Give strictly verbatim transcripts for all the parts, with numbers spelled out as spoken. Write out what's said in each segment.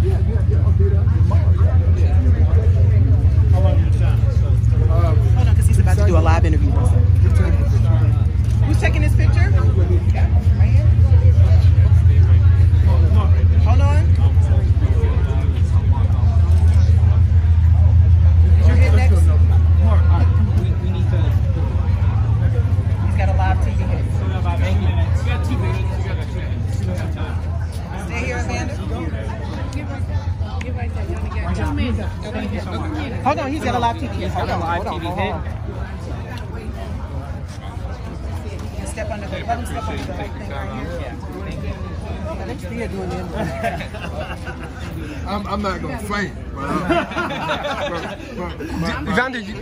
Yeah, yeah, yeah. I'll do that. How long are you trying? Hold on, because he's about to do a live interview. Who's taking this picture? Yeah, right here. Hold on. Is your head next? We need to. He's got a live T V hit. You got two minutes. You got two minutes. You got time. Stay here, Evander. Hold on, he's got a live T V hit. Hold on, hold on, hold on. Step under the, let him step under the thing right here. I'm, I'm not going to faint. But, uh, but, but, but, Evander, you...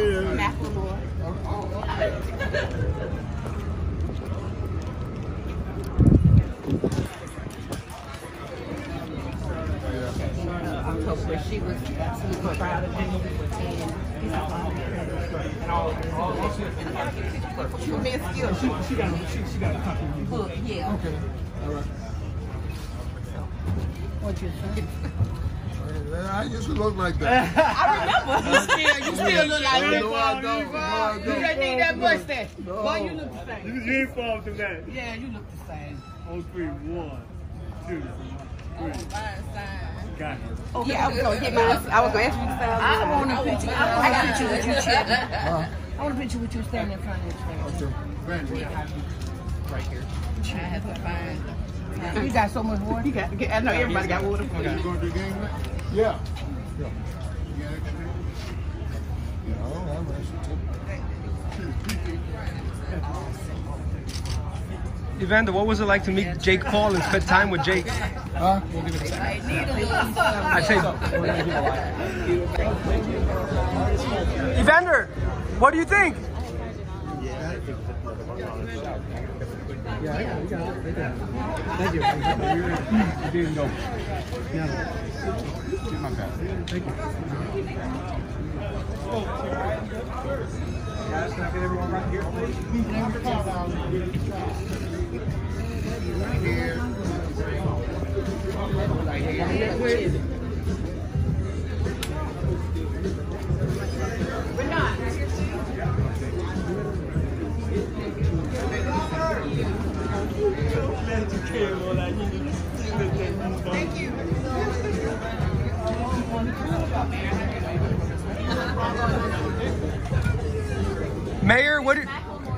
October, she was absolutely proud of him, and she was being skilled. She, she got she, she got a copy of book, yeah. okay, all right. What you think? I used to look like that. I remember. You still, you still look like that. No, I don't. No, I don't. You just need that mustache. No. Boy, you look the same. You, you ain't fall through that. Yeah, you look the same. On three, one, two, three. Got it. Oh, yeah, I was gonna get my. I was gonna ask you to stand. I want a picture. I got a picture with you, Chip. I want a picture with you standing in front of this thing. Right here. I have to find. You got so much water. You got. I know everybody got water. You going to do game night? Yeah. Yeah. Yeah, I'm Evander, what was it like to meet Jake Paul and spend time with Jake? Huh? I say, Evander, what do you think? Yeah, I got it. I got it. Thank you. You didn't go. Yeah. Get my bad. Thank you. Guys, can I get everyone right here, please? Right here. Right here. We're not. Thank you. Mayor, what do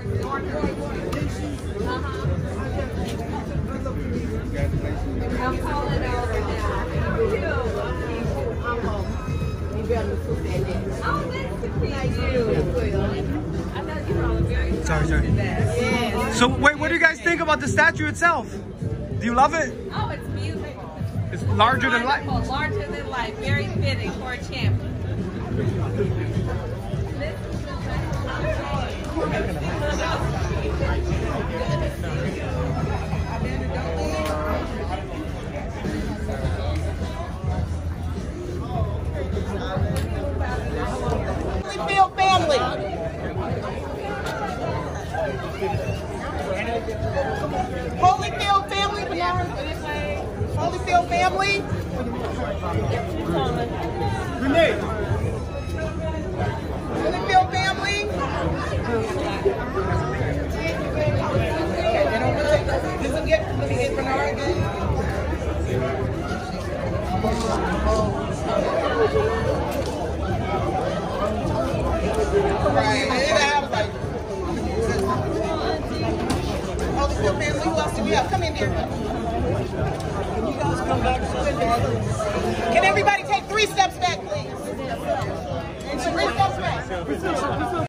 I'm calling over now. I'm home. You better put that in. Oh, that's I know you're all very Sorry, sorry. yes. So wait, what do you guys think about the statue itself? Do you love it? Oh, it's beautiful. It's larger than life. Wonderful, larger than life. Very fitting for a champion. Holyfield family. Holyfield family. Holyfield family. Renee. Holyfield family. Let me get, let me get Bernard again. Right, and I was like, Holyfield family, who else do we have? Come in here. Can you guys come back? Can everybody take three steps back, please? Three steps back.